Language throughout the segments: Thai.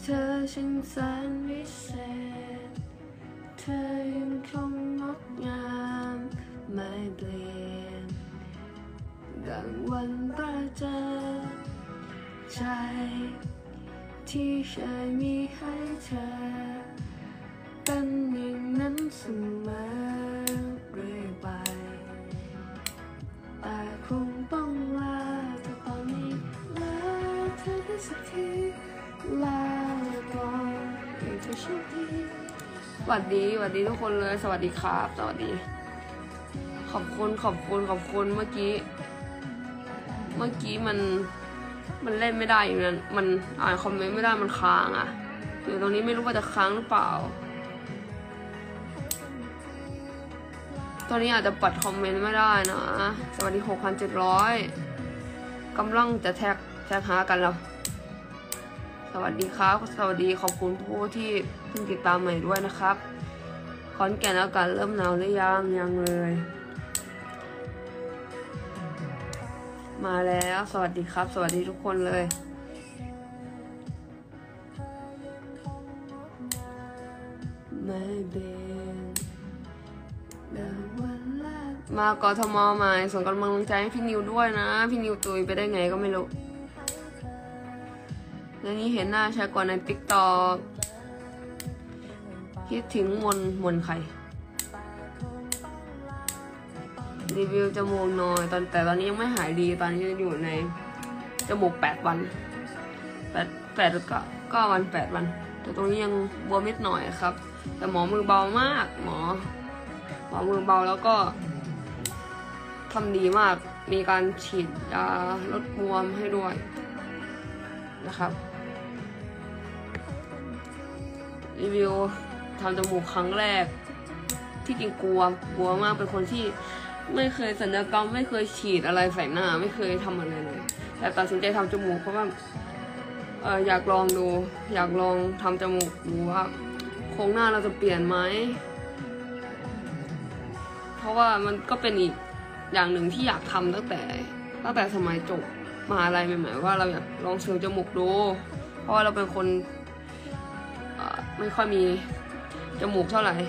ธอช่างแสนวิเศษเธอยังคงงดงามไม่เปลี่ยนดังวันประเจอใจที่เคยมีให้เธอเป็นอย่างนั้นเสมอเรื่อยไปแต่คงต้องลาเธอตอนนี้ลาเธอได้สักทีลาก่อนให้เธอโชคดีสวัสดีทุกคนเลยสวัสดีครับสวัสดีขอบคุณเมื่อกี้มันเล่นไม่ได้อยู่นั้นมันอ่านคอมเมนต์ไม่ได้มันค้างอ่ะอยู่ตรงนี้ไม่รู้ว่าจะค้างหรือเปล่าตอนนี้อาจจะปัดคอมเมนต์ไม่ได้นะสวัสดี 6,700 กำลังจะแท็กหากันแล้วสวัสดีครับสวัสดีขอบคุณผู้ที่เพิ่งติดตามใหม่ด้วยนะครับขอนแก่นอากาศเริ่มหนาวหรือยังเลยมาแล้วสวัสดีครับสวัสดีทุกคนเลยมากทมใหม่ส่งกำลังใจให้พี่นิวด้วยนะพี่นิวตุยไปได้ไงก็ไม่รู้แล้วนี้เห็นหน้าชัดกว่าใน TikTok คิดถึงมนใครรีวิวจมูกหน่อยแต่ตอนนี้ยังไม่หายดีตอนนี้อยู่ในจมูก8 วัน8 หรือ9 วัน8 วันแต่ตรงนี้ยังบวมนิดหน่อยครับแต่หมอมือเบามากหมอมือเบาแล้วก็ทำดีมากมีการฉีดยาลดบวมให้ด้วยนะครับรีวิวทำจมูกครั้งแรกที่จริงกลัวมากเป็นคนที่ไม่เคยศัลยกรรมไม่เคยฉีดอะไรใส่หน้าไม่เคยทำอะไรเลยแต่ตัดสินใจทำจมูกเพราะว่าอยากลองดูอยากลองทำจมูกดูว่าโครงหน้าเราจะเปลี่ยนไหมเพราะว่ามันก็เป็นอีกอย่างหนึ่งที่อยากทำตั้งแต่สมัยจบมหาลัยใหม่ๆว่าเราอยากลองเสริมจมูกดูเพราะว่าเราเป็นคนไม่ค่อยมีจมูกเท่าไหร่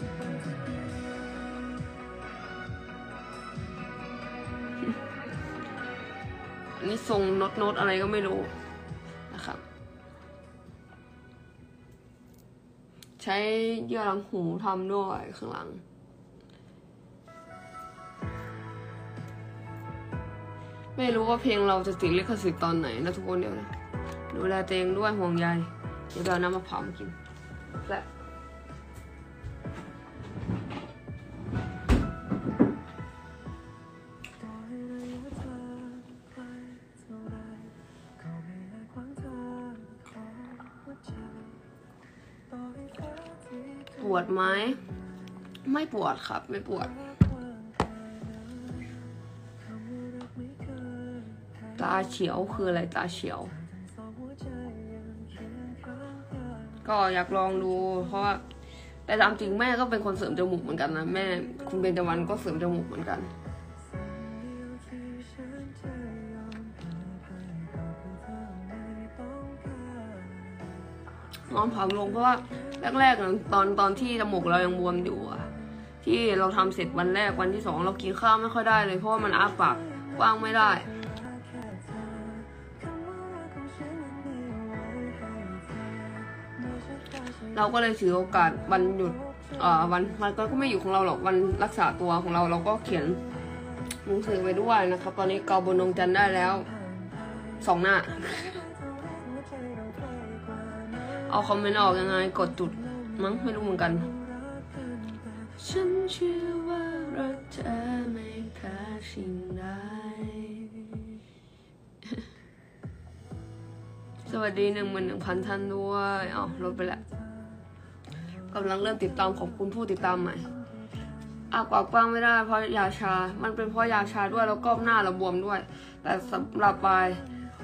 อันนี้ทรงโน้ตอะไรก็ไม่รู้นะครับใช้เยื่อรังหูทำด้วยข้างหลังไม่รู้ว่าเพลงเราจะติดลิขสิทธิ์ตอนไหนนะทุกคนเดี๋ยวนะดูแลตัวเองด้วยห่วงใยเดี๋ยวเราน้ำมะพร้าวมากินและปวดไหมไม่ปวดครับไม่ปวดตาเฉียวคืออะไรตาเฉียวก็อยากลองดูเพราะว่าแต่ตามจริงแม่ก็เป็นคนเสริมจมูกเหมือนกันนะแม่คุณเบญจวรรณก็เสริมจมูกเหมือนกันนอนผอมลงเพราะว่าแรกๆตอนที่จมูกเรายังบวมอยู่ที่เราทำเสร็จวันแรกวันที่2เรากินข้าวไม่ค่อยได้เลยเพราะว่ามันอ้าปากกว้างไม่ได้เราก็เลยถือโอกาสวันหยุดวันก็ไม่อยู่ของเราหรอกวันรักษาตัวของเราก็เขียนหนังสือไปด้วยนะครับตอนนี้เกาบนดวงจันทร์ได้แล้ว2 หน้าเอาคอมเมนต์ออกยังไงกดจุดมั้งไม่รู้เหมือนกันฉันเชื่อว่ารักเธอไม่แพ้สิ่งใดสวัสดี 11,000 ท่านด้วยลดไปแล้วกำลังเริ่มติดตามขอบคุณผู้ติดตามใหม่กว้างไม่ได้เพราะยาชามันเป็นเพราะยาชาด้วยแล้วก็หน้าเราบวมด้วยแต่สำหรับปลาย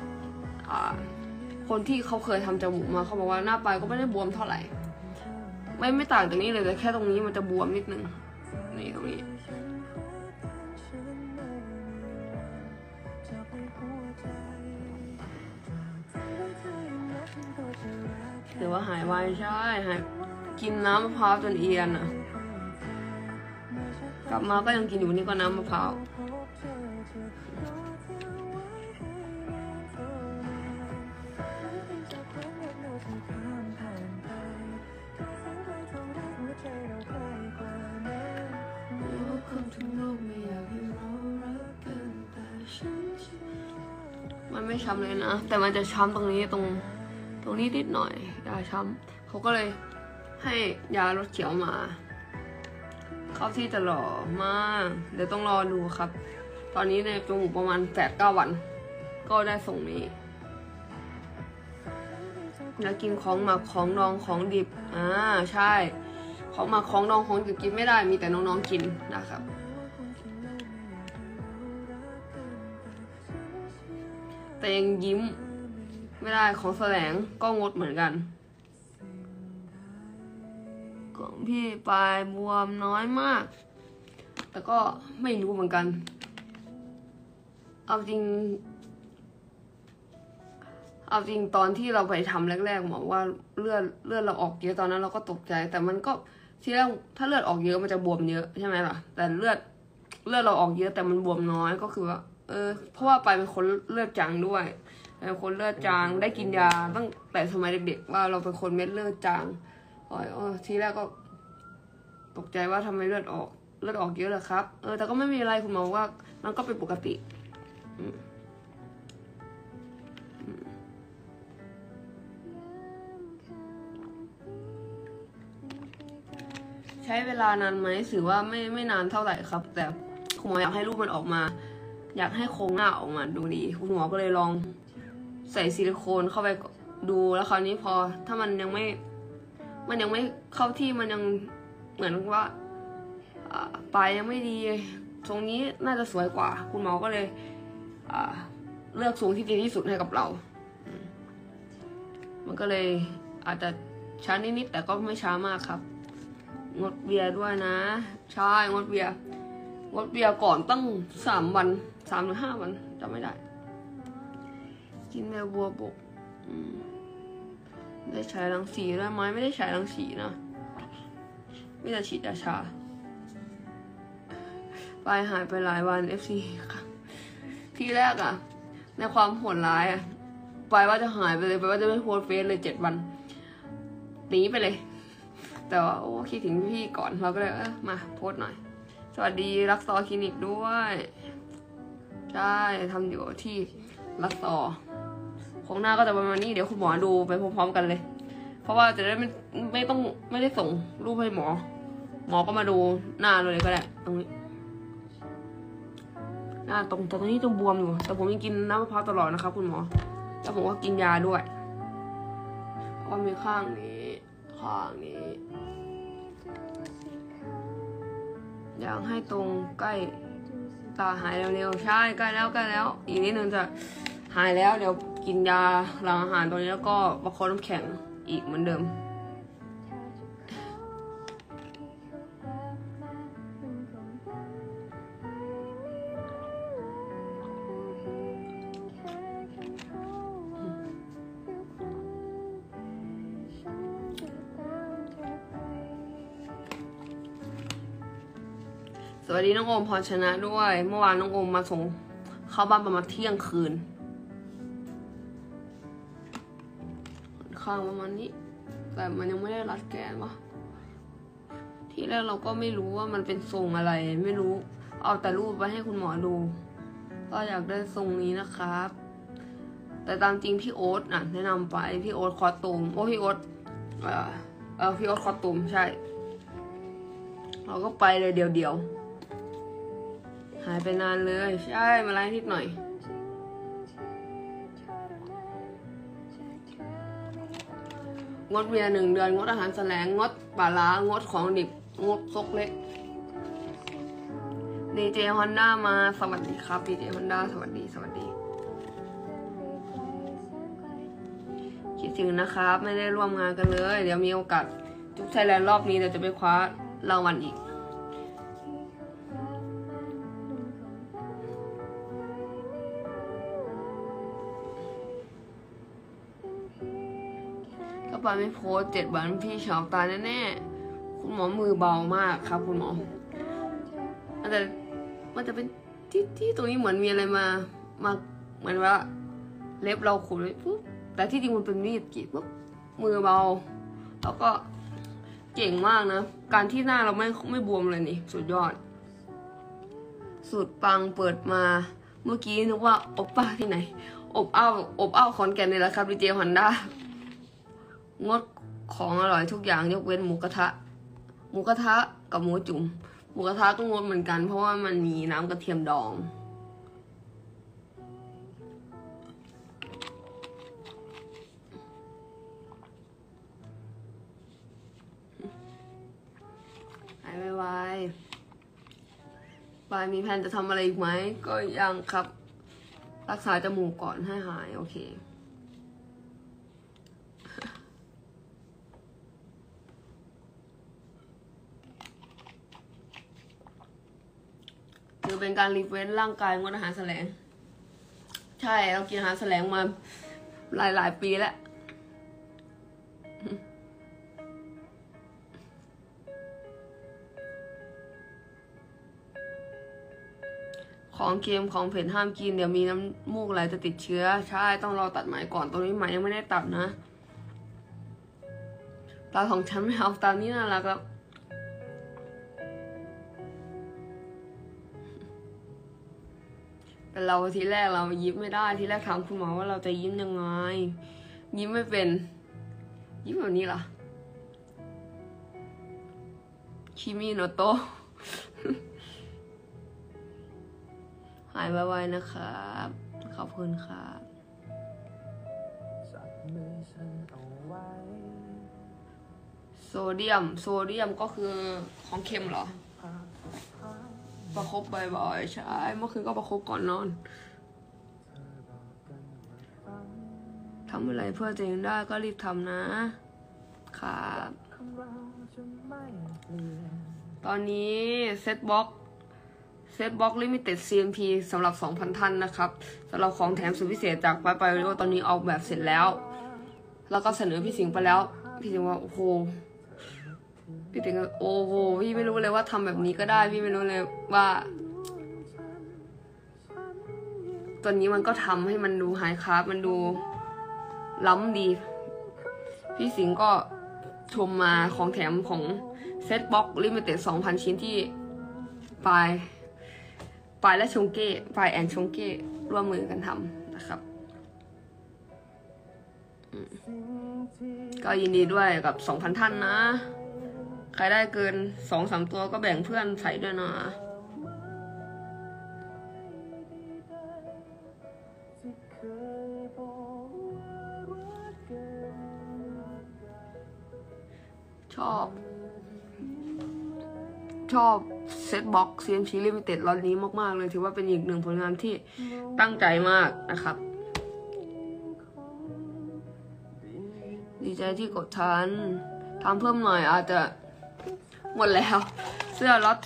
คนที่เขาเคยทำจมูกมาเขาบอกว่าหน้าปลายก็ไม่ได้บวมเท่าไหร่ไม่ต่างจากนี้เลยแต่แค่ตรงนี้มันจะบวมนิดนึงนี่ตรงนี้หรือว่าหายไวใช่หายกินน้ำมะพร้าวจนเอียนอ่ะกลับมาก็ยังกินอยู่นี่ก็น้ำมะพร้าวมันไม่ช้ำเลยนะแต่มันจะช้ำตรงนี้ตรงนี้นิดหน่อยยาช้ำเขาก็เลยให้ยาลดเขียวมาเข้าที่จะหล่อมากเดี๋ยวต้องรอดูครับตอนนี้ในจมูกประมาณ8-9 วันก็ได้ส่งนี้แล้วกินของหมักของดองของดิบใช่ของหมักของดองของดิบกินไม่ได้มีแต่น้องๆกินนะครับแต่ยังยิ้มไม่ได้ของแสลงก็งดเหมือนกันของพี่ปลายบวมน้อยมากแต่ก็ไม่รู้เหมือนกันเอาจริงตอนที่เราไปทำแรกๆหมอว่าเลือดเราออกเยอะตอนนั้นเราก็ตกใจแต่มันก็ที่แรกถ้าเลือดออกเยอะมันจะบวมเยอะใช่ไหมล่ะแต่เลือดเราออกเยอะแต่มันบวมน้อยก็คือว่าเพราะว่าไปเป็นคนเลือดจางด้วยเป็นคนเลือดจางได้กินยาตั้งแต่สมัยเด็กๆว่าเราเป็นคนเม็ดเลือดจางทีแรกก็ตกใจว่าทำไมเลือดออกเยอะเหรอครับแต่ก็ไม่มีอะไรคุณหมอว่ามันก็เป็นปกติใช้เวลานานไหมถือว่าไม่นานเท่าไหร่ครับแต่คุณหมออยากให้รูปมันออกมาอยากให้โครงหน้าออกมาดูดีคุณหมอก็เลยลองใส่ซิลิโคนเข้าไปดูแล้วคราวนี้พอถ้ามันยังไม่เข้าที่มันยังเหมือนว่าปลายยังไม่ดีทรงนี้น่าจะสวยกว่าคุณหมอก็เลยเลือกทรงที่ดีที่สุดให้กับเรามันก็เลยอาจจะช้านิดๆแต่ก็ไม่ช้ามากครับงดเบียร์ด้วยนะใช่งดเบียร์ก่อนตั้ง3 วัน 3-5 วันจำไม่ได้กินแมวบัวบกได้ฉายรังสีได้ไหมไม่ได้ฉายรังสีนะไม่ได้ฉีดยาชาไปหายไปหลายวัน FC ค่ะที่แรกในความโหดร้ายไปว่าจะหายไปเลยไปว่าจะไม่โพสเฟซเลย7 วันหนีไปเลยแต่ว่าคิดถึงพี่ก่อนเราก็เลยมาโพสหน่อยสวัสดีรักซอคลินิกด้วยใช่ทำอยู่ที่รักซอของหน้าก็จะประมาณนี้เดี๋ยวคุณหมอดูไปพร้อมๆกันเลยเพราะว่าจะได้ไม่ได้ส่งรูปให้หมอก็มาดูหน้าเลยก็ได้ตรงนี้หน้าตรงนี้จะบวมอยู่แต่ผมยังกินน้ำมะพร้าวตลอดนะครับคุณหมอแล้วผมก็กินยาด้วยก็มีข้างนี้อยากให้ตรงใกล้ตาหายเร็วๆใช่ใกล้แล้วอีกนิดนึงจะหายแล้วเดี๋ยวกินยาหลังอาหารตัวนี้แล้วก็ประคบน้ำแข็งอีกเหมือนเดิมสวัสดีน้องโอมพรชนะด้วยเมื่อวานน้องโอมมาส่งเข้าบ้านประมาณเที่ยงคืนข้างประมาณนี้แต่มันยังไม่ได้รัดแกนวะทีแรกเราก็ไม่รู้ว่ามันเป็นทรงอะไรไม่รู้เอาแต่รูปไปให้คุณหมอดูก็อยากได้ทรงนี้นะครับแต่ตามจริงพี่โอ๊ตแนะนำไปพี่โอ๊ตคอตูมพี่โอ๊ตพี่โอ๊ตคอตูมใช่เราก็ไปเลยเดียวหายไปนานเลยใช่มาไล่นิดหน่อยงดเบียร์1 เดือนงดอาหารแสลงงดปลาร้างดของดิบงดซกเล็กดีเจฮอนด้ามาสวัสดีครับดีเจฮอนด้าสวัสดีคิดถึงนะครับไม่ได้ร่วมงานกันเลยเดี๋ยวมีโอกาสจุ๊บไทยแลนด์รอบนี้เดี๋ยวจะไปคว้ารางวัลอีกถ้าปาไม่โพส7 วันพี่เฉาตายแน่ๆคุณหมอมือเบามากครับคุณหมอแต่มันจะเป็นที่ตรงนี้เหมือนมีอะไรมาเหมือนว่าเล็บเราขูดเลยปุ๊บแต่ที่จริงมันเป็นมีดกรีดปุ๊บมือเบาแล้วก็เก่งมากนะการที่หน้าเราไม่บวมเลยนี่สุดยอดสุดปังเปิดมาเมื่อกี้นึกว่าอบป้าที่ไหนอบอ้าวขอนแก่นนี่แหละครับดีเจฮอนด้างดของอร่อยทุกอย่างยกเว้นหมูกระทะกับหมูจุ่มหมูกระทะก็งดเหมือนกันเพราะว่ามันมีน้ำกระเทียมดองหายไวๆบายมีแผนจะทำอะไรอีกไหมก็ยังครับรักษาจมูกก่อนให้หายโอเคคือเป็นการรีเฟรชร่างกายงดอาหารแสลงใช่เรากินอาหารแสลงมาหลายปีแล้วของเค็มของเผ็ดห้ามกินเดี๋ยวมีน้ำมูกไหลจะติดเชื้อใช่ต้องรอตัดไหมก่อนตรงนี้ไหมยังไม่ได้ตัดนะตาของฉันไม่เอาตามนี้น่ารักแล้วแต่เราทีแรกเรายิ้มไม่ได้ทีแรกถามคุณหมอว่าเราจะยิ้มยังไงยิ้มไม่เป็นยิ้มแบบนี้ล่ะคิมิโนโตะหายไวๆนะครับขอบคุณครับโซเดียมก็คือของเค็มเหรอประคบบ่อยๆใช่เมื่อคืนก็ประคบก่อนนอนทำอะไรเพื่อจะยังได้ก็รีบทำนะครับตอนนี้เซตบ็อกลิมิเต็ด CMP สำหรับ 2,000 ท่านนะครับสำหรับของแถมสุดพิเศษจากไปตอนนี้ออกแบบเสร็จแล้วก็เสนอพี่สิงห์ไปแล้วพี่สิงห์ว่าโอ้โหพี่สิงห์โอ้โหพี่ไม่รู้เลยว่าทำแบบนี้ก็ได้พี่ไม่รู้เลยว่าตัวนี้มันก็ทำให้มันดูไฮคลาสมันดูล้ำดีพี่สิงห์ก็ชมมาของแถมของเซตบ็อกลิมิเต็ด 2,000 ชิ้นที่ปายและชงเก้ปายแอนชงเก้ร่วมมือกันทำนะครับก็ยินดีด้วยกับ 2,000 ท่านนะใครได้เกิน 2-3 ตัวก็แบ่งเพื่อนใส่ด้วยนะชอบเซตบ็อก CMC Limited ล็อตนี้มากๆเลยถือว่าเป็นอีกหนึ่งผลงานที่ตั้งใจมากนะครับดีใจที่กดทันทำเพิ่มหน่อยอาจจะหมดแล้วเสื้อล็อต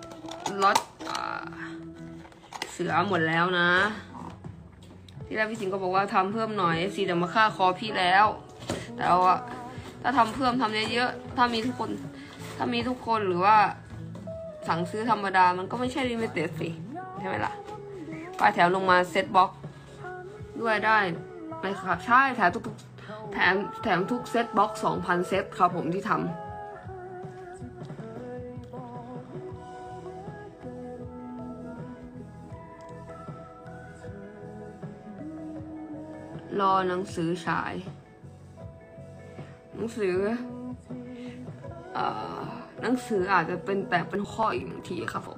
เสือหมดแล้วนะที่แรกพี่สิงห์ก็บอกว่าทำเพิ่มหน่อยสีแต่มาฆ่าคอพี่แล้วแต่ว่าถ้าทำเพิ่มทำเยอะๆถ้ามีทุกคนหรือว่าสั่งซื้อธรรมดามันก็ไม่ใช่ลิมิเต็ดสิใช่ไหมล่ะป้ายแถวลงมาเซตบ็อกด้วยได้ไหมครับใช่แถมทุกเซตบ็อก 2,000 เซตครับผมที่ทำรอหนังสือฉายหนังสืออาจจะเป็นข้ออีกหนึ่งทีครับผม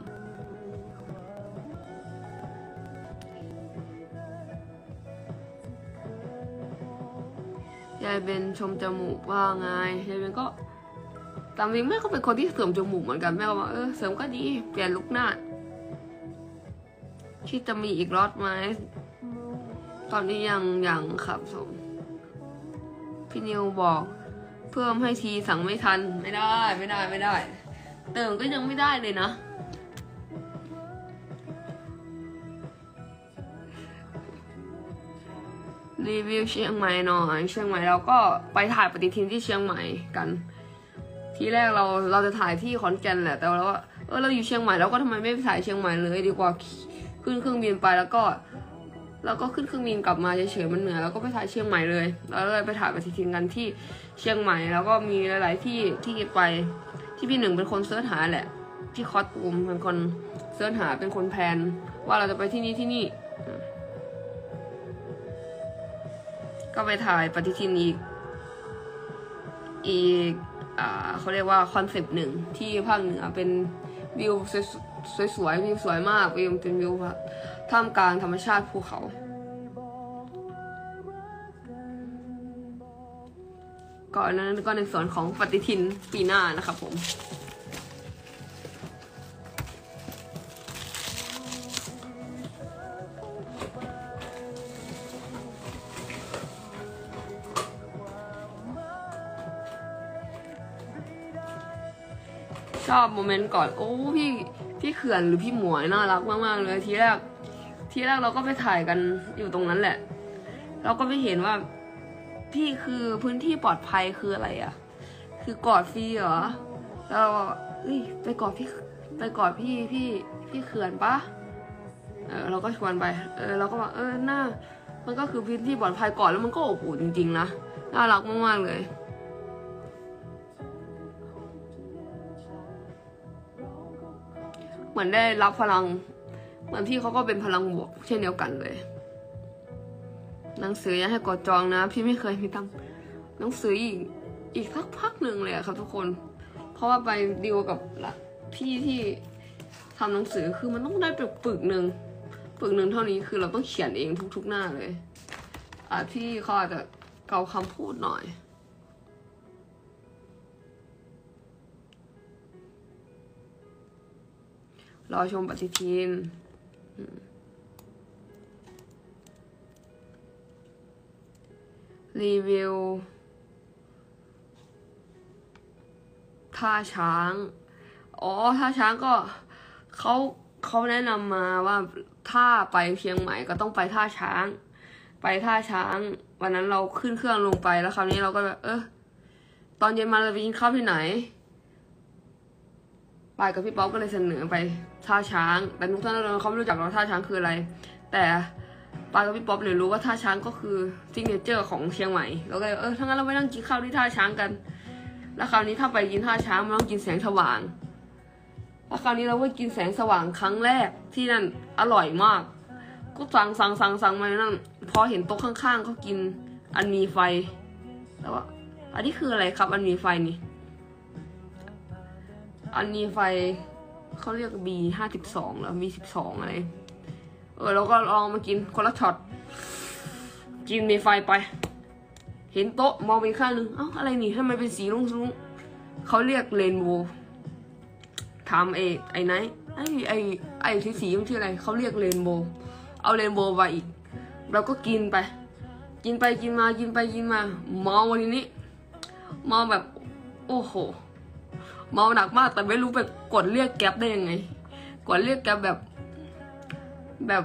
ยายเบนชมจมูกว่าไงยายเบนก็ตามจริงแม่ก็เป็นคนที่เสริมจมูกเหมือนกันแม่ก็บอกเสริมก็ดีเปลี่ยนลุคหน้าที่จะมีอีกล็อตไหมตอนนี้ยังครับผมพี่นิวบอกเพิ่มให้ทีสั่งไม่ทันไม่ได้เติมก็ยังไม่ได้เลยนะรีวิวเชียงใหม่หน่อยเชียงใหม่เราก็ไปถ่ายปฏิทินที่เชียงใหม่กัน ทีแรกเราจะถ่ายที่ขอนแก่นแหละแต่เราว่าเราอยู่เชียงใหม่เราก็ทำไมไม่ไปถ่ายเชียงใหม่เลยดีกว่าขึ้นเครื่องบินไปแล้วก็ขึ้นเครื่องบินกลับมาเฉยๆมันเหนื่อยแล้วก็ไปถ่ายเชียงใหม่เลยแล้วเลยไปถ่ายปฏิทินกันที่เชียงใหม่แล้วก็มีหลายๆที่ไปที่พี่หนึ่งเป็นคนเสิร์ชหาแหละที่คอสตูมเป็นคนเสิร์ชหาเป็นคนแพลนว่าเราจะไปที่นี่ก็ไปถ่ายปฏิทินอีกเขาเรียกว่าคอนเซปต์หนึ่งที่ภาคเหนือเป็นวิวสวยวิวสวยมากวิวเป็นวิวท่ามกลางธรรมชาติภูเขาก่อนนั้นก็ในส่วนของปฏิทินปีหน้านะครับผมชอบโมเมนต์ก่อนโอ้พี่เขื่อนหรือพี่หมวยน่ารักมากๆเลยทีแรกเราก็ไปถ่ายกันอยู่ตรงนั้นแหละเราก็ไม่เห็นว่าพี่คือพื้นที่ปลอดภัยคืออะไรอ่ะคือกอดฟรีเหรอแล้วไปกอดพี่เขื่อนปะเราก็ชวนไปเราก็บอกน่ามันก็คือพื้นที่ปลอดภัยก่อนแล้วมันก็อบอุ่นจริงๆนะน่ารักมากๆเลยเหมือนได้รับพลังเหมือนพี่เขาก็เป็นพลังบวกเช่นเดียวกันเลยหนังสือยังให้กดจองนะพี่ไม่เคยมีตังหนังสืออีกสักพักหนึ่งเลยครับทุกคนเพราะว่าไปดีลกับพี่ที่ทำหนังสือคือมันต้องได้ปึกหนึ่งเท่านี้คือเราต้องเขียนเองทุกหน้าเลยพี่เขาอาจจะเกาคำพูดหน่อยรอชมปฏิทินรีวิวท่าช้างท่าช้างก็เขาแนะนำมาว่าถ้าไปเชียงใหม่ก็ต้องไปท่าช้างวันนั้นเราขึ้นเครื่องลงไปแล้วคราวนี้เราก็แบบตอนเย็นมาเราไปกินข้าวที่ไหนปายกับพี่ป๊อปก็เลยเสนอไปท่าช้างแต่ทุกท่านเขาไม่รู้จักเราท่าช้างคืออะไรแต่ปายกับพี่ป๊อปเลยรู้ว่าท่าช้างก็คือซิกเนเจอร์ของเชียงใหม่เราก็ถ้างั้นเราไปนั่งกินข้าวที่ท่าช้างกันแล้วคราวนี้ถ้าไปกินท่าช้างมันต้องกินแสงสว่างแล้วคราวนี้เราก็กินแสงสว่างครั้งแรกที่นั่นอร่อยมากก็สั่งมานั่นพอเห็นโต๊ะข้างๆเขากินอันมีไฟแล้วว่าอันนี้คืออะไรครับอันมีไฟนี่อันนี้ไฟเขาเรียก B52 แล้ว B12 อะไรเราก็ลองมากินคนละช็อตกินมีไฟไปเห็นโต๊ะมองไปข้างนึงอะไรนี่ทำไมเป็นสีรุ้งเขาเรียกเรนโบว์ถามไอ้ไหนไอ้สีมันชื่ออะไรเขาเรียกเรนโบว์เอาเรนโบว์ไปอีกเราก็กินมาเมาวันนี้เมาแบบโอ้โหเมาหนักมากแต่ไม่รู้ไปกดเรียกแก๊ปได้ยังไงกดเรียกแก๊ปแบบ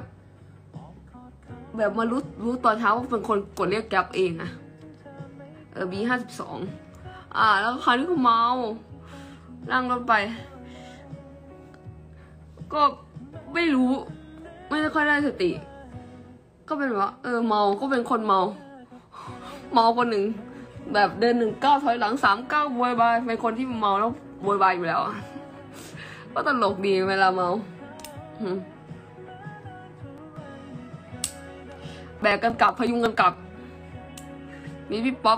มารู้ตอนเช้าว่าเป็นคนกดเรียกแก๊ปเองอะB52แล้วคราวนี้ก็เมานั่งรถไปก็ไม่รู้ไม่ค่อยได้สติก็เป็นว่าเมาก็เป็นคนเมาคนหนึ่งแบบเดิน1 ก้าวถอยหลัง3 ก้าวโวยวายเป็นคนที่เมาแล้วโวยวายอยู่แล้วก็ตลกดีเวลาเมาแบกกันกลับพยุงกันกลับมีพี่ป๊อป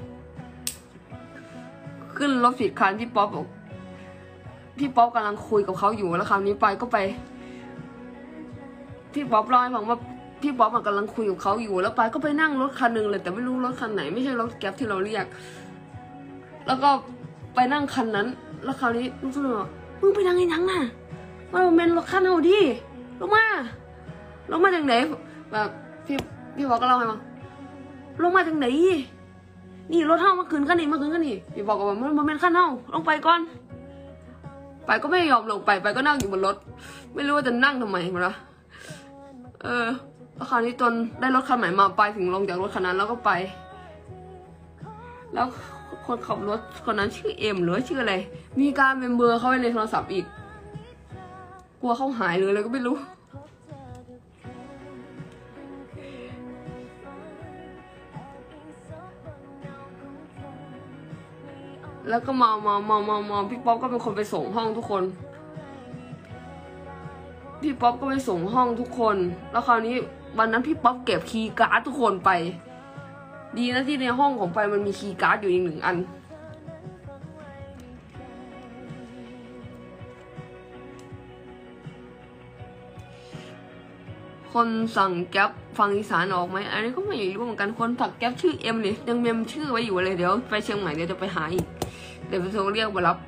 ขึ้นรถผิดคันพี่ป๊อปกำลังคุยกับเขาอยู่แล้วคราวนี้ไปก็ไปพี่ป๊อปเล่าให้ฟังว่าพี่ป๊อปกำลังคุยกับเขาอยู่แล้วไปก็ไปนั่งรถคันหนึ่งเลยแต่ไม่รู้รถคันไหนไม่ใช่รถแก๊ปที่เราเรียกแล้วก็ไปนั่งคันนั้นแล้วคราวนี้ลูกสาวบอกมึงไปนั่งไอ้ยังน่ะว่ามันเป็นรถคันเอาดิลงมาจากไหนแบบพี่ป๊อปก็เล่าให้ฟังลงมาจากไหนนี่รถเท่ามาคืนกันนี่พี่บอกว่ามันเป็นขั้นเท่าลงไปก่อนไปก็ไม่ยอมลงไปก็นั่งอยู่บนรถไม่รู้ว่าจะนั่งทำไมมั้งแล้วคราวนี้จนได้รถคันใหม่มาไปถึงลงจากรถคันนั้นแล้วก็ไปแล้วคนขับรถคนนั้นชื่อเอ็มหรือชื่ออะไรมีการเป็นเบอร์เขาไว้ในโทรศัพท์อีกกลัวเขาหายเลยก็ไม่รู้แล้วก็มาพี่ป๊อปก็เป็นคนไปส่งห้องทุกคนพี่ป๊อปก็ไปส่งห้องทุกคนแล้วคราวนี้วันนั้นพี่ป๊อปเก็บคีย์การ์ดทุกคนไปดีนะที่ในห้องของไปมันมีคีย์การ์ดอยู่อีก1 อันคนสั่งแก๊ปฟังอีสานออกไหมอันนี้ก็ไม่รู้เหมือนกันคนสั่งแก๊ปชื่อเอ็มเนี่ยยังเมมชื่อไว้อยู่เลยเดี๋ยวไปเชียงใหม่เดี๋ยวจะไปหาอีกเดี๋ยวไปโทรเรียกมารับ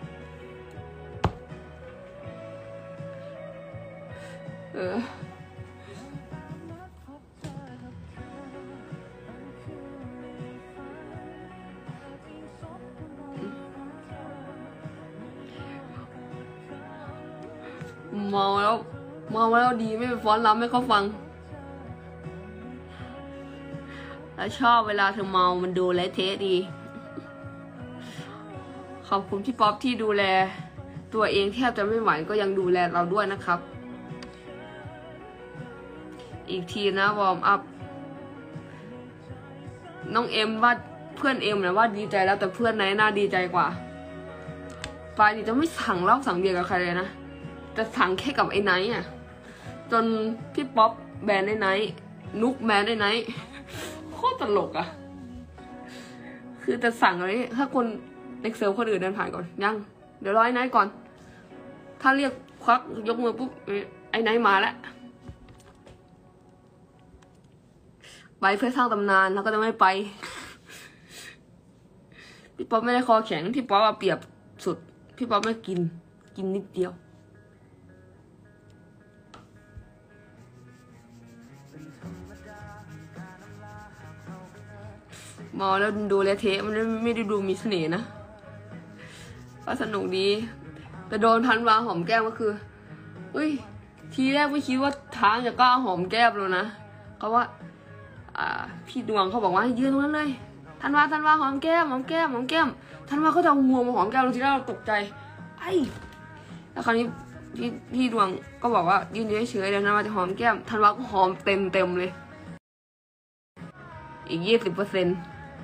เมาแล้วดีไม่ไปฟ้อนรำให้เขาฟังแล้วชอบเวลาเธอเมามันดูและเทสดีขอบคุณพี่ป๊อปที่ดูแลตัวเองแทบจะไม่ไหวก็ยังดูแลเราด้วยนะครับอีกทีนะวอร์มอัพน้องเอ็มว่าเพื่อนเอ็มนะว่าดีใจแล้วแต่เพื่อนไหนน่าดีใจกว่าปายนี่จะไม่สั่งเหล้าสั่งเบียร์กับใครเลยนะจะสั่งแค่กับไอ้ไนท์อ่ะจนพี่ป๊อปแบนไอ้ไนท์นุกแบนไอ้ไนท์โคตรตลกอ่ะคือจะสั่งอะไรถ้าคนเอ็กเซลคนอื่นเดินผ่านก่อนยังเดี๋ยวรอไอ้ไนท์ก่อนถ้าเรียกควักยกมือปุ๊บไอ้ไนท์มาแล้วไปเพื่อสร้างตำนานแล้วก็จะไม่ไปพี่ป๊อปไม่ได้คอแข็งพี่ป๊อปเปรียบสุดพี่ป๊อปไม่กินนิดเดียวมอแล้วดูแลเทมันไม่ได้ดูมีเสน่ห์นะก็สนุกดีแต่โดนทันวาหอมแก้มก็คืออุ้ยทีแรกไม่คิดว่าท้างจะกล้าหอมแก้มเลยนะเขาว่าพี่ดวงเขาบอกว่ายืนตรงนั้นเลยทันวาหอมแก้มทันวาเขาจะเอางวงมาหอมแก้มทีแรกเราตกใจไอ้แล้วคราวนี้พี่ดวงก็บอกว่ายืนเฉยๆเดี๋ยวทันวาจะหอมแก้มทันวาก็หอมเต็มเลยอีก20%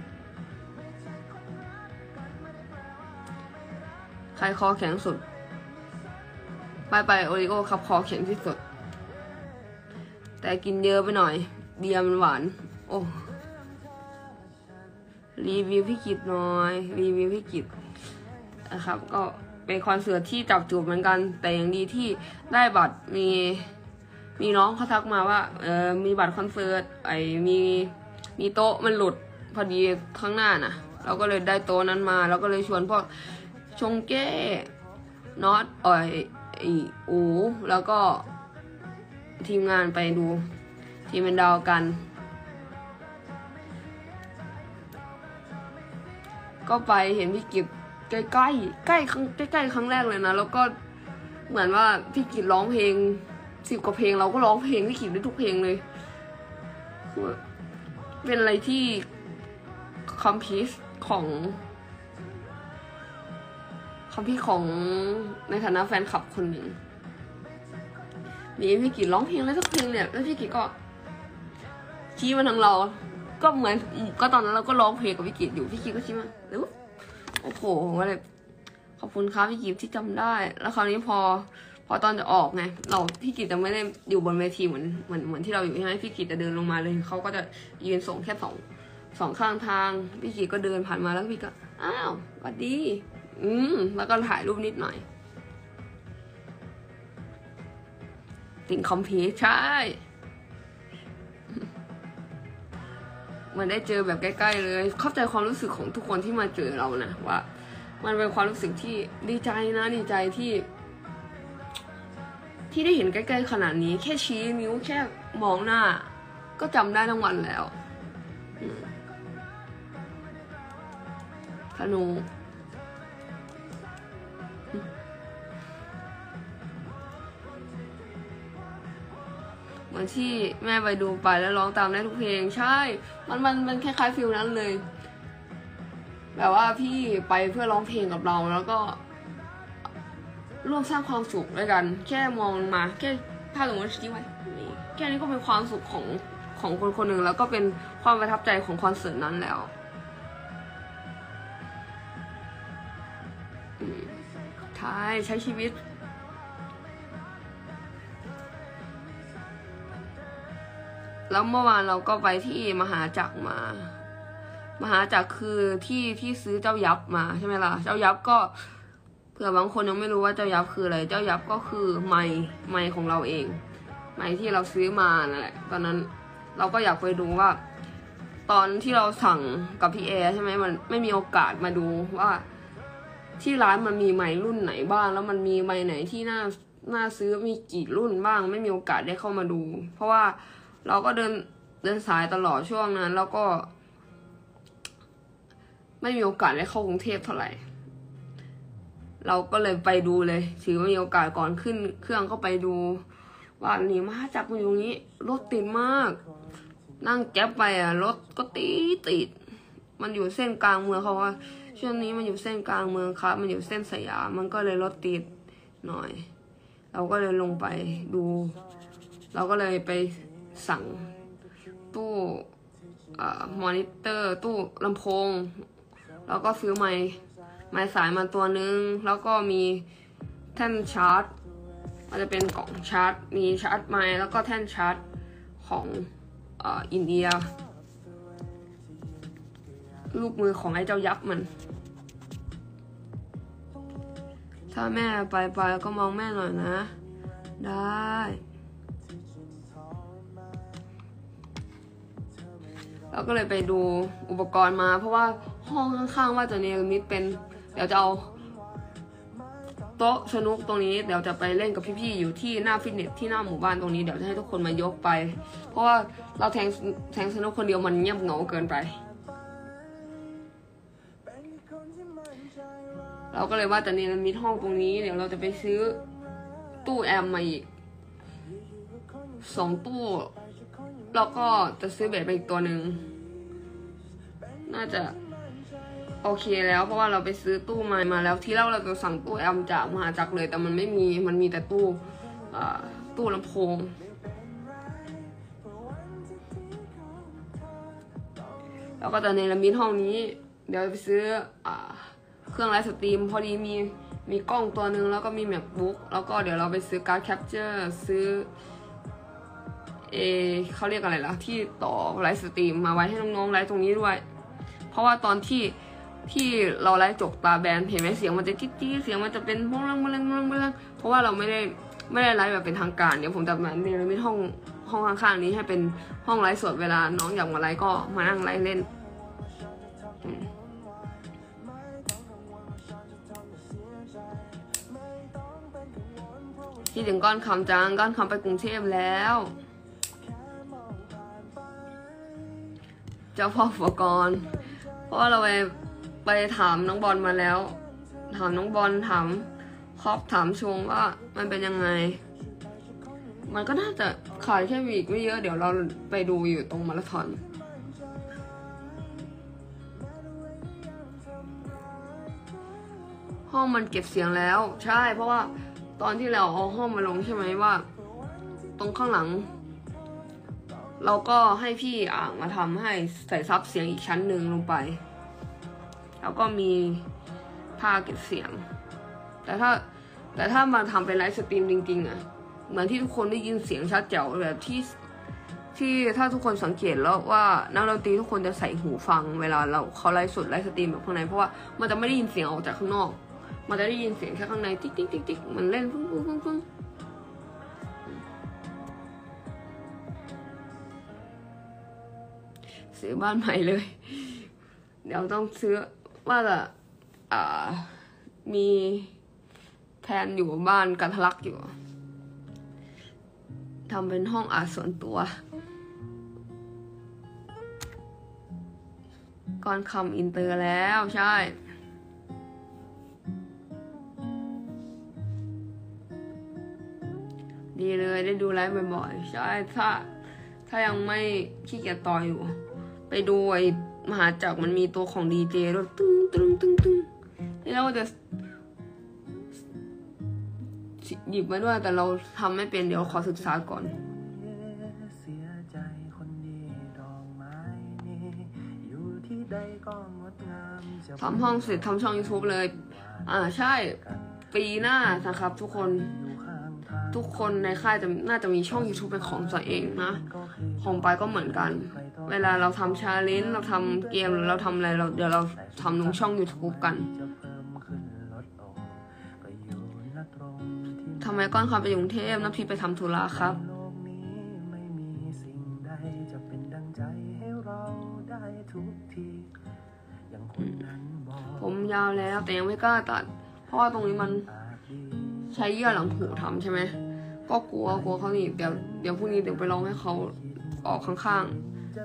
ใครคอแข็งสุดไปโอริโอครับคอแข็งที่สุดแต่กินเยอะไปหน่อยเบียร์มันหวานโอ้รีวิวพี่กิตหน่อยนะครับก็เป็นคอนเสิร์ตที่จับจูบเหมือนกันแต่อย่างดีที่ได้บัตรมีน้องเขาทักมาว่ามีบัตรคอนเสิร์ตมีโต๊ะมันหลุดพอดีข้างหน้าน่ะเราก็เลยได้โต๊ะนั้นมาแล้วก็เลยชวนพวกชงแก้น็อตอูแล้วก็ทีมงานไปดูทีมเป็นดาวกันก็ไปเห็นพี่กิตใกล้ครั้งแรกเลยนะแล้วก็เหมือนว่าพี่กิตร้องเพลง10 กว่าเพลงเราก็ร้องเพลงพี่กิตได้ทุกเพลงเลยเป็นอะไรที่คอมพิวของในฐานะแฟนคลับคนหนึ่งมีพี่กิตร้องเพลงอะไรสักเพลงเนี่ยแล้วพี่กิตก็ชี้มาทางเราก็เหมือนก็ตอนนั้นเราก็ร้องเพลงกับพี่กิตอยู่พี่กิตก็ชี้มาแล้วโอ้โหก็เลยขอบคุณครับพี่กิตที่จำได้แล้วคราวนี้พอตอนจะออกไงพี่กิตจะไม่ได้อยู่บนเวทีเหมือนที่เราอยู่ใช่ไหมพี่กิตจะเดินลงมาเลยเขาก็จะยืนส่งแค่สองข้างทางพี่กิตก็เดินผ่านมาแล้วพี่ก็อ้าวสวัสดีแล้วก็ถ่ายรูปนิดหน่อยติ่งคอมพิวใช่มันได้เจอแบบใกล้ๆเลยเข้าใจความรู้สึกของทุกคนที่มาเจอเรานะว่ามันเป็นความรู้สึกที่ดีใจนะดีใจที่ได้เห็นใกล้ๆขนาดนี้แค่ชี้นิ้วแค่มองหน้าก็จำได้ทั้งวันแล้วธนูเหมือนอนที่แม่ไปดูไปแล้วร้องตามได้ทุกเพลงใช่มันคล้ายๆฟิลนั้นเลยแบบว่าพี่ไปเพื่อร้องเพลงกับเราแล้วก็ร่วมสร้างความสุขด้วยกันแค่มองมาแค่ภาพสมมติชี้ไว้แค่นี้ก็เป็นความสุขของคนคนหนึ่งแล้วก็เป็นความประทับใจของคอนเสิร์ตนั้นแล้วใช้ชีวิตแล้วเมื่อวานเราก็ไปที่มหาจักรมามหาจักรคือที่ซื้อเจ้ายับมาใช่ไหมล่ะเจ้ายับก็เผื่อบางคนยังไม่รู้ว่าเจ้ายับคืออะไรเจ้ายับก็คือไมค์ของเราเองไมค์ที่เราซื้อมานั่นแหละตอนนั้นเราก็อยากไปดูว่าตอนที่เราสั่งกับพี่แอร์ใช่ไหมมันไม่มีโอกาสมาดูว่าที่ร้านมันมีไมค์รุ่นไหนบ้างแล้วมันมีไมค์ไหนที่น่าซื้อมีกี่รุ่นบ้างไม่มีโอกาสได้เข้ามาดูเพราะว่าเราก็เดินสายตลอดช่วงนั้นแล้วก็ไม่มีโอกาสได้เข้ากรุงเทพเท่าไหร่เราก็เลยไปดูเลยถือว่ามีโอกาสก่อนขึ้นเครื่องก็ไปดูว่านี่มาจากมันอยู่นี้รถติดมากนั่งแก๊ปไปรถก็ติดมันอยู่เส้นกลางเมืองเขาว่าช่วงนี้มันอยู่เส้นกลางเมืองครับมันอยู่เส้นสยามมันก็เลยรถติดหน่อยเราก็เลยลงไปดูเราก็เลยไปสั่งตู้มอนิเตอร์ตู้ลำโพงแล้วก็ซื้อไมค์สายมาตัวนึงแล้วก็มีแท่นชาร์จมันจะเป็นกล่องชาร์จมีชาร์จไมค์แล้วก็แท่นชาร์จของอินเดียลูกมือของไอ้เจ้ายักษ์มันถ้าแม่ไปก็มองแม่หน่อยนะได้เราก็เลยไปดูอุปกรณ์มาเพราะว่าห้องข้างๆว่าจะเนรมิตเป็นเดี๋ยวจะเอาโต๊ะสนุกตรงนี้เดี๋ยวจะไปเล่นกับพี่ๆอยู่ที่หน้าฟิตเนสที่หน้าหมู่บ้านตรงนี้เดี๋ยวจะให้ทุกคนมายกไปเพราะว่าเราแทงสนุกคนเดียวมันเงียบเหงาเกินไปเราก็เลยว่าจะเนรมิตห้องตรงนี้เดี๋ยวเราจะไปซื้อตู้แอมมาอีก2 ตู้แล้วก็จะซื้อเบสไปอีกตัวหนึ่งน่าจะโอเคแล้วเพราะว่าเราไปซื้อตู้ไม้มาแล้วที่เราจะสั่งตู้แอมจากมหาจักรเลยแต่มันไม่มีมันมีแต่ตู้ลำโพงแล้วก็จะเนรมิตห้องนี้เดี๋ยวไปซื้อเครื่องไลฟ์สตรีมพอดีมีกล้องตัวหนึ่งแล้วก็มี MacBook แล้วก็เดี๋ยวเราไปซื้อการ์ดแคปเจอร์ซื้อเขาเรียกอะไรล่ะที่ต่อไลฟ์สตรีมมาไว้ให้น้องๆไลฟ์ตรงนี้ด้วยเพราะว่าตอนที่เราไลฟ์จกตาแบนเห็นไหมเสียงมันจะจิ๊ดเสียงมันจะเป็นบ้องเพราะว่าเราไม่ได้ไลฟ์แบบเป็นทางการเดี๋ยวผมจะมาเนรมิตห้องข้างๆนี้ให้เป็นห้องไลฟ์สดเวลาน้องอยากมาไลฟ์ก็มานั่งไลฟ์เล่นที่ถึงก้อนคำจังก้อนคำไปกรุงเทพแล้วเจ้าพ่ออุปกรณ์เพราะว่าเราไปถามน้องบอลมาแล้วถามน้องบอลถามครอปถามชงว่ามันเป็นยังไงมันก็น่าจะขายแค่วีคไม่เยอะเดี๋ยวเราไปดูอยู่ตรงมาราธอนห้องมันเก็บเสียงแล้วใช่เพราะว่าตอนที่เราเอาห้องมาลงใช่ไหมว่าตรงข้างหลังเราก็ให้พี่อ่างมาทำให้ใส่ซับเสียงอีกชั้นหนึ่งลงไปแล้วก็มีผ้าเก็บเสียงแต่ถ้ามาทำเป็นไลฟ์สตรีมจริงๆอ่ะเหมือนที่ทุกคนได้ยินเสียงชัดแจ๋วแบบที่ถ้าทุกคนสังเกตแล้วว่านักดนตรีทุกคนจะใส่หูฟังเวลาเขาไลฟ์สดไลฟ์สตรีมแบบข้างในเพราะว่ามันจะไม่ได้ยินเสียงออกจากข้างนอกมันจะได้ยินเสียงแค่ข้างในติ๊กติ๊กติ๊กติ๊กมันเล่นปึ้งซื้อบ้านใหม่เลยเดี๋ยวต้องซื้อว่าจะมีแผนอยู่บ้านกันทะลักอยู่ทำเป็นห้องอัดส่วนตัวก่อนคำอินเตอร์แล้วใช่ดีเลยได้ดูไลฟ์บ่อยๆใช่ถ้ายังไม่ขี้เกียจต่ออยู่ไปดูไอ้มหาจักรมันมีตัวของดีเจด้วยตึ้งตึ้งตึ้งตึ้งนี่เราจะหยิบมาด้วยแต่เราทำไม่เป็นเดี๋ยวขอศึกษาก่อนทำห้องเสร็จทำช่อง YouTube เลยใช่ปีหน้านะครับทุกคนในค่ายน่าจะมีช่อง YouTube เป็นของตัวเองนะของไปก็เหมือนกันเวลาเราทำชาเลนจ์เราทำเกมหรือเราทำอะไรเดี๋ยวเราทำลงช่อง YouTube กันทำไมก้อนความไปกรุงเทพน้ำพีไปทำธุระครับผมยาวแล้วแต่ยังไม่กล้าตัดเพราะว่าตรงนี้มันใช้เยื่อหลังหูทำใช่ไหมก็กลัวเขาหนีเดี๋ยวพรุ่งนี้เดี๋ยวไปลองให้เขาออกข้าง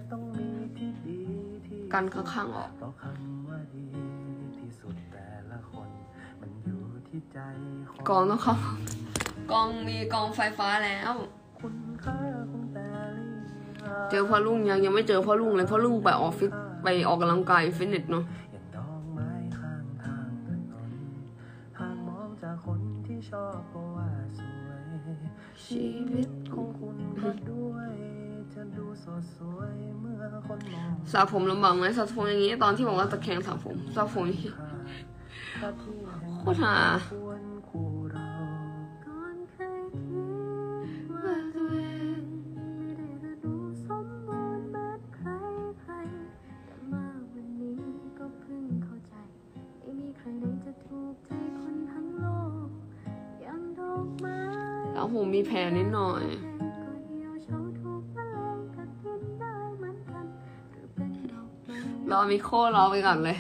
ๆกันข้างๆออกกองต้องเข้ากองมีกองไฟฟ้าแล้วเจอพ่อลุงยังไม่เจอพ่อลุงเลยพ่อลุงไปออฟฟิศไปออกกำลังกายฟิตเนสเนาะชีวิตของคุณก็ด้วยจะดูสดสวยเมื่อคนมองสระผมลำบากไหมสระผมอย่างนี้ตอนที่บอกว่าตะแคงสระผมโคตรหาแล้วผมมีแผลนิดหน่อยรอมิโครอไปก่อนเลย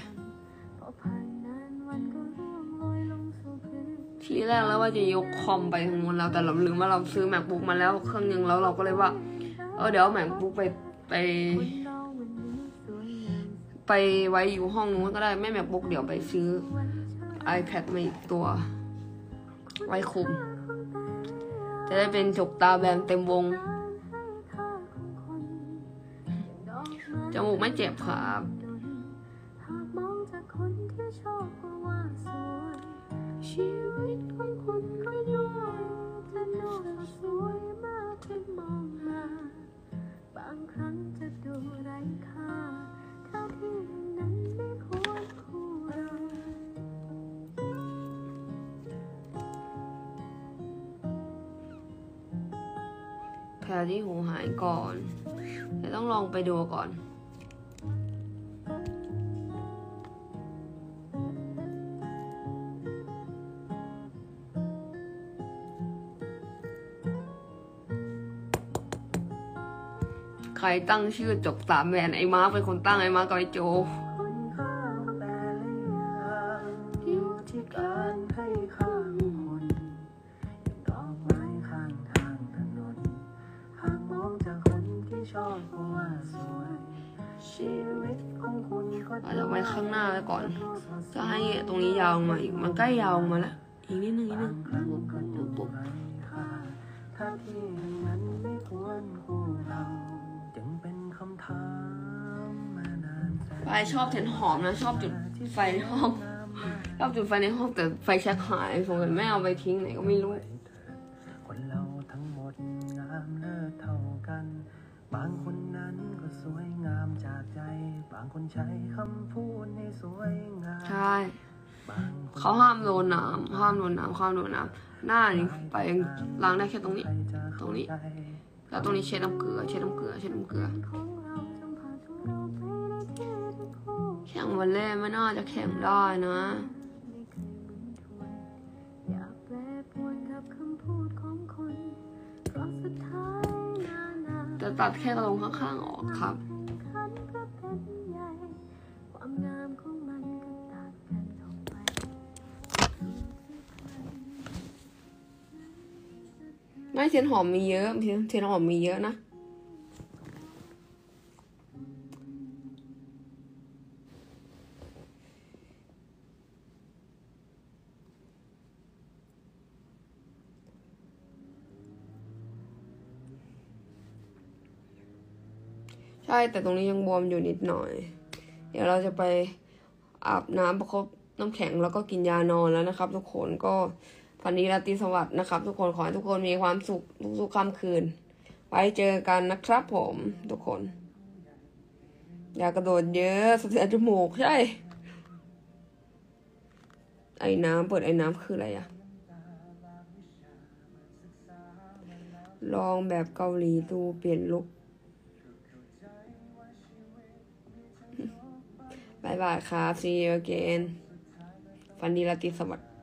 ทีแรกแล้วว่าจะยกคอมไปทางนู้นแล้วแต่เราลืมว่าเราซื้อ MacBook มาแล้วเครื่องนึงแล้วเราก็เลยว่าเดี๋ยว MacBook ไปไว้อยู่ห้องนู้นก็ได้ไม่ MacBook เดี๋ยวไปซื้อ iPad มาอีกตัวไว้คุมจะได้เป็นจกตาแบนเต็มวงจมูกไม่เจ็บครับชีวิตของคุณก็ด้วยจะดูสวยมากที่มองมาบางครั้งจะดูไร้ค่าถ้าที่นั้นไม่ควรคู่เราแผลที่หูหายก่อนแต่ต้องลองไปดูก่อนใครตั้งชื่อจกตาแบนไอ้มาร์คเป็นคนตั้งไอ้มาร์คกับไอ้โจอาจจะไว้ข้างหน้าไว้ก่อนจะให้ตรงนี้ยาวมาอีกมันใกล้ยาวมาแล้วอีกนิดนึงปุ๊บไปชอบเทียนหอมนะชอบจุดไฟในห้องแต่ไฟแช็กหายสงสัยแม่เอาไปทิ้งไหนก็ไม่รู้คนเราทั้งหมดงามเลิศเท่ากันบางคนนั้นก็สวยงามจากใจบางคนใช้คำพูดให้สวยงามใช่เขาห้ามโดนน้ำหน้านี่ไปล้างได้แค่ตรงนี้แล้วตรงนี้เช็ดน้ำเกลือแข่งวันแรกไม่น่าจะแข่งได้นะจะตัดแค่ตรงข้างๆออกครับไม่เทียนหอมมีเยอะนะแต่ตรงนี้ยังบวมอยู่นิดหน่อย เดี๋ยวเราจะไปอาบน้ำประคบน้ำแข็งแล้วก็กินยานอนแล้วนะครับ ทุกคนก็ฝันดีราตรีสวัสดิ์นะครับ ทุกคนขอให้ทุกคนมีความสุขทุกๆค่ำคืนไว้เจอกันนะครับผมทุกคน อย่ากระโดดเยอะสะเทือนจมูกใช่ไอ้น้ำเปิดไอ้น้ำคืออะไรอะลองแบบเกาหลีดูเปลี่ยนลุคบายบายครับ see you again ฝันดีราตรีสวัสดิ์